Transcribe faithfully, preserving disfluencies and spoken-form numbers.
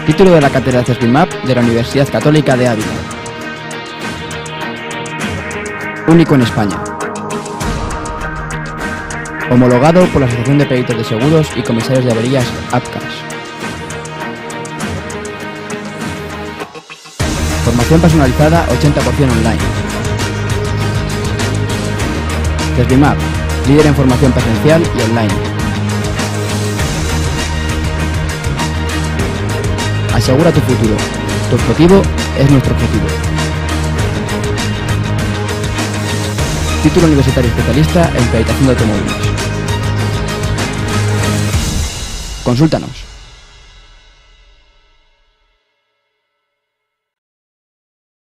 Título de la cátedra CESBIMAP de la Universidad Católica de Ávila. Único en España. Homologado por la Asociación de Peritos de Seguros y Comisarios de Averías APCAS. Formación personalizada ochenta por ciento online. CESBIMAP, líder en formación presencial y online. Asegura tu futuro. Tu objetivo es nuestro objetivo. Título universitario especialista en rehabilitación de automóviles. Consúltanos.